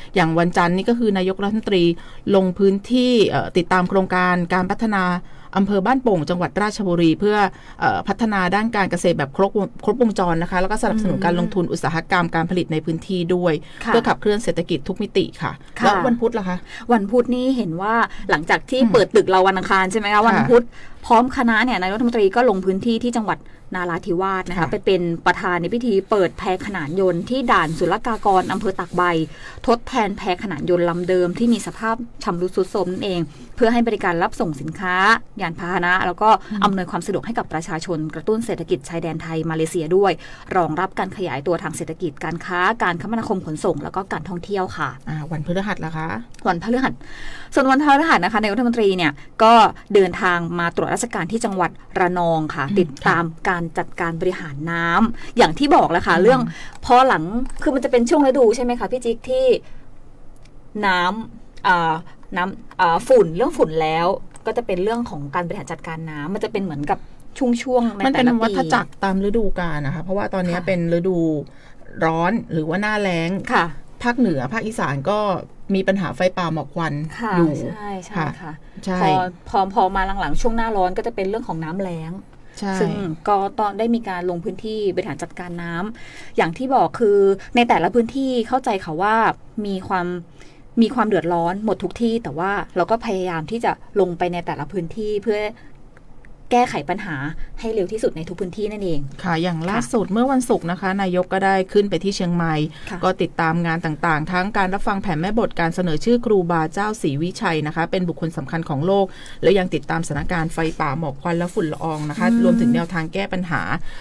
อย่างวันจันทร์นี่ก็คือนายกรัฐมนตรีลงพื้นที่ติดตามโครงการการพัฒนาอำเภอบ้านโป่งจังหวัดราชบุรีเพื่อพัฒนาด้านการเกษตรแบบครบวงจรนะคะแล้วก็สนับสนุนการลงทุนอุตสาหกรรมการผลิตในพื้นที่ด้วยเพื่อขับเคลื่อนเศรษฐกิจทุกมิติค่ะแล้ววันพุธล่ะคะวันพุธนี่เห็นว่าหลังจากที่เปิดตึกเราวันอังคารใช่ไหมคะวันพุธพร้อมคณะเนี่ยนายกรัฐมนตรีก็ลงพื้นที่ที่จังหวัดนาราธิวาสนะคะไปเป็นประธานในพิธีเปิดแพขนานยนต์ที่ด่านศุลกากรอำเภอตากใบทดแทนแพขนานยนต์ลำเดิมที่มีสภาพชำรุดทรุดโทรมนั่นเองเพื่อให้บริการรับส่งสินค้ายานพาหนะแล้วก็อำนวยความสะดวกให้กับประชาชนกระตุ้นเศรษฐกิจชายแดนไทยมาเลเซียด้วยรองรับการขยายตัวทางเศรษฐกิจการค้าการคมนาคมขนส่งแล้วก็การท่องเที่ยวค่ะวันพฤหัสล่ะคะวันพฤหัสส่วนวันพฤหัสนะคะนายกรัฐมนตรีเนี่ยก็เดินทางมาตรวจราชการที่จังหวัดระนองค่ะติดตามการจัดการบริหารน้ำอย่างที่บอกแล้วค่ะเรื่องพอหลังคือมันจะเป็นช่วงฤดูใช่ไหมคะพี่จิ๊กที่น้ำฝุ่นเรื่องฝุ่นแล้วก็จะเป็นเรื่องของการบริหารจัดการน้ำมันจะเป็นเหมือนกับช่วงมันเป็นวัฏจักรตามฤดูกาลนะคะเพราะว่าตอนนี้เป็นฤดูร้อนหรือว่าหน้าแล้งภาคเหนือภาคอีสานก็มีปัญหาไฟป่าหมอกควันอยู่ใช่ค่ะพอมาหลังๆช่วงหน้าร้อนก็จะเป็นเรื่องของน้ำแล้งซึ่งก็ตอนได้มีการลงพื้นที่บริหารจัดการน้ำอย่างที่บอกคือในแต่ละพื้นที่เข้าใจค่ะว่ามีความเดือดร้อนหมดทุกที่แต่ว่าเราก็พยายามที่จะลงไปในแต่ละพื้นที่เพื่อแก้ไขปัญหาให้เร็วที่สุดในทุกพื้นที่นั่นเองค่ะอย่างล่าสุดเมื่อวันศุกร์นะคะนายกก็ได้ขึ้นไปที่เชียงใหม่ก็ติดตามงานต่างๆทั้งการรับฟังแผนแม่บทการเสนอชื่อครูบาเจ้าศรีวิชัยนะคะเป็นบุคคลสำคัญของโลกและยังติดตามสถานการณ์ไฟป่าหมอกควันและฝุ่นละอองนะคะรวมถึงแนวทางแก้ปัญหา